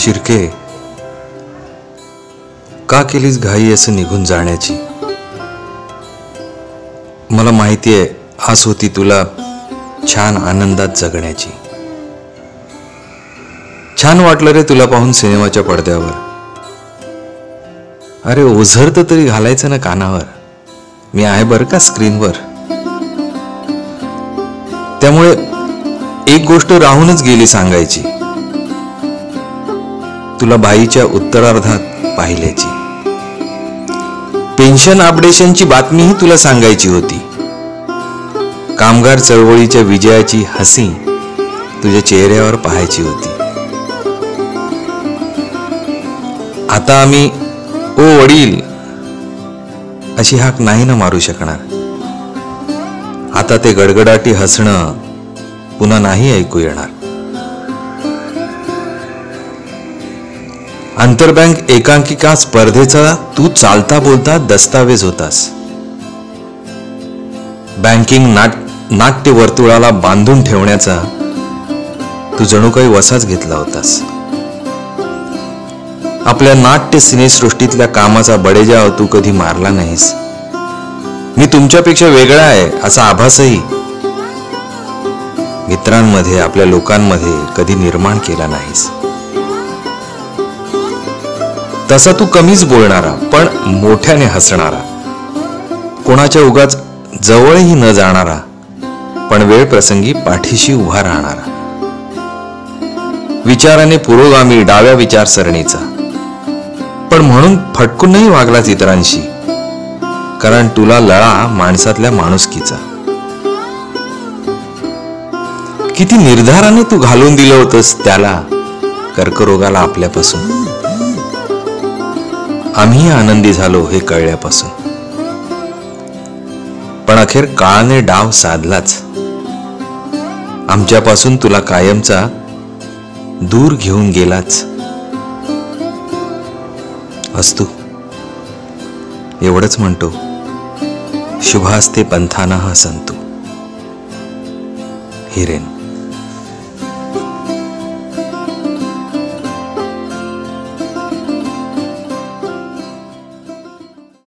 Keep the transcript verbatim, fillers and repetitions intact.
शिर्के, का केलीस घाई असं निघून जाण्याची? मला माहिती आहे आस होती तुला छान आनंदात जगण्याची. छान वाटलं रे तुला पाहून सिनेमाच्या पडद्यावर. अरे ओझरत तरी घालायचं ना कानावर, मी आहे बरं का स्क्रीनवर. त्यामुळे एक गोष्ट राहूनच गेली सांगायची, तुला बाईच्या उत्तरार्धात पाहिल्याची. पेन्शन अपडेशनची बातमीही तुला सांगायची होती. कामगार चळवळीच्या विजयाची हसी तुझ्या चेहऱ्यावर पाहायची होती. आता आम्ही ओ वडील अशी हाक नाही ना मारू शकणार. आता ते गडगडाटी हसणं पुन्हा नाही ऐकू येणार. आंतरबँक एकांकिका स्पर्धेचा तू चालता बोलता दस्तावेज होतास. बँकिंग नाट नाट्य वर्तुळाला बांधून ठेवण्याचा तू जणू काही वसाच घेतला होतास. आपल्या नाट्य सिनेसृष्टीतल्या कामाचा बडेजाव तू कधी मारला नाहीस. मी तुमच्यापेक्षा वेगळा आहे असा आभासही मित्रांमध्ये, आपल्या लोकांमध्ये कधी निर्माण केला नाहीस. तसा तू कमीच बोलणारा पण मोठ्याने हसणारा, कोणाच्या उगाच जवळही न जाणारा पण वेळ प्रसंगी पाठीशी उभा राहणारा. विचाराने पुरोगामी डाव्या विचारसरणीचा, पण म्हणून फटकूनही वागलाच इतरांशी, कारण तुला लळा माणसातल्या माणुसकीचा. किती निर्धाराने तू घालून दिलं होतंस त्याला, कर्करोगाला आपल्यापासून. आम्ही आनंदी झालो हे कळल्यापासून. पण अखेर काळाने डाव साधलाच. आमच्यापासून तुला कायमचा दूर घेऊन गेलाच. अस्तु एवढंच म्हणतो. शुभास्ते पंथानः संतु. हिरेन.